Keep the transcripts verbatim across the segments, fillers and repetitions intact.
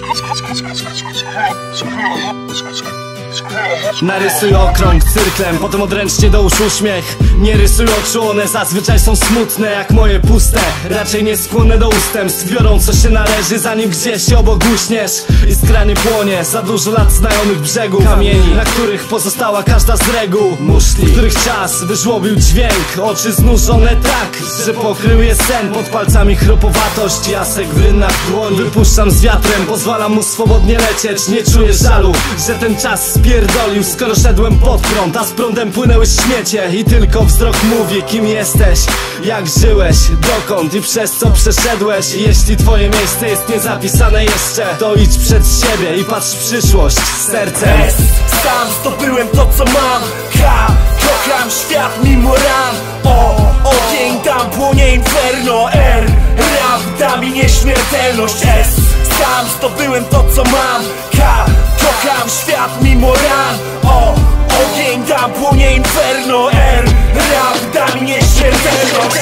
Narysuj okrąg cyrklem, potem odręcznie dołóż uśmiech. Nie rysuj oczu, one zazwyczaj są smutne jak moje puste. Raczej nie skłonne do ustępstw, biorą co się należy, zanim gdzieś obok uśniesz. Iskra nie płonie, za dużo lat znajomych brzegów, kamieni, na których pozostała każda z reguł, muszli, w których czas wyżłobił dźwięk. Oczy znużone tak, że pokrył je sen. Pod palcami chropowatość, jasek w rynnach dłoni. Wypuszczam z wiatrem, pozwalam mu swobodnie lecieć. Nie czuję żalu, że ten czas spierdolił, skoro szedłem pod prąd, a z prądem płynęły śmiecie. I tylko wzrok mówi, kim jesteś, jak żyłeś, dokąd i przez co przeszedłeś. I jeśli twoje miejsce jest niezapisane jeszcze, to idź przed siebie i patrz w przyszłość z sercem. S, sam zdobyłem to co mam. K, kocham świat mimo ran. O, ogień tam płonie inferno. R, rap da mi nieśmiertelność. S, sam zdobyłem to co mam. K, kocham świat mimo ran. O, ogień tam płonie inferno. R, rap da mi nieśmiertelność.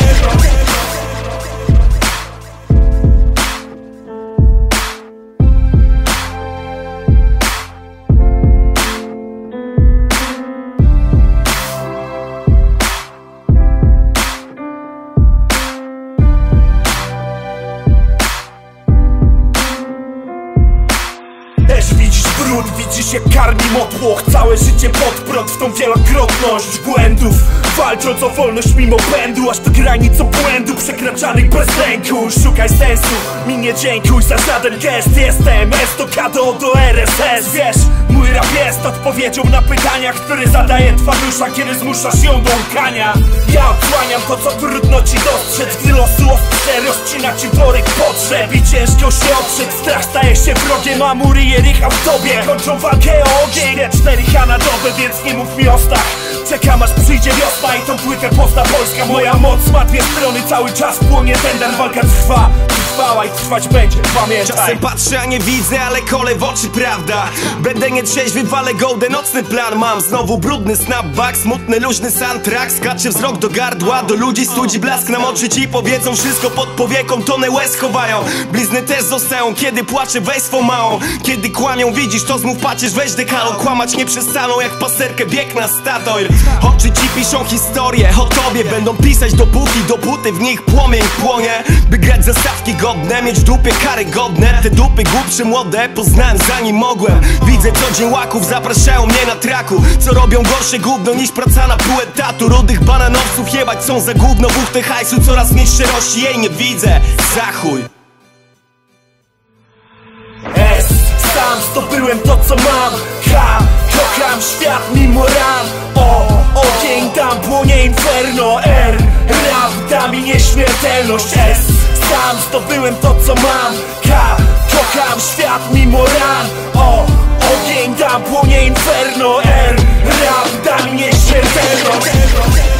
Też widzisz brud, widzisz jak karmi motłoch. Całe życie pod prąd w tą wielokrotność błędów, walcząc o wolność mimo pędu, aż do granic obłędu przekraczanych bez lęku. Szukaj sensu, mi nie dziękuj za żaden gest. Jestem S do K do, do R S S. Wiesz, mój rap jest odpowiedzią na pytania, które zadaje twa dusza, kiedy zmuszasz ją do łkania. Ja odsłaniam to, co trudno ci dostrzec, gdy losu ostrze rozcina ci worek potrzeb i ciężko się oprzeć. Strach staje się wrogiem, a mury Jericha w tobie kończą walkę o ogień. cztery H na dobę, więc nie mów mi o stach. Czekam aż przyjdzie wiosna i tą płytę pozna Polska. Moja moc ma dwie strony, cały czas płonie tender. Walka trwa, trwała i trwać będzie, pamiętaj. Czasem patrzę, a nie widzę, ale kole w oczy, prawda. Będę nietrzeźwy, walę golden, nocny plan mam. Znowu brudny snapback, smutny, luźny soundtrack. Skacze wzrok do gardła, do ludzi studzi blask. Nam oczy ci powiedzą wszystko pod powieką, tonę łez chowają. Blizny też zostają, kiedy płaczę, weź swą małą. Kiedy kłamią, widzisz to, znów patrzysz, weź dekalo. Kłamać nie przestaną, jak pasterkę bieg na Statoil. Oczy ci piszą historię o tobie, będą pisać dopóki, dopóty w nich płomień płonie. By grać za stawki godne, mieć w dupie karygodne. Te dupy głupsze młode poznałem zanim mogłem. Widzę co dzień łaków, zapraszają mnie na traku. Co robią gorsze gówno niż praca na pół etatu. Rudych bananowców jebać są za gówno. Buchty hajsu coraz mniej szczerości, jej nie widzę. Zachuj. S, sam zdobyłem to co mam. K, kocham świat mimo ran. O, ogień tam płonie inferno. R, rap da mi nieśmiertelność. S, sam zdobyłem to co mam. K, kocham świat mimo ran. O, ogień tam płonie inferno. R, rap da mi nieśmiertelność.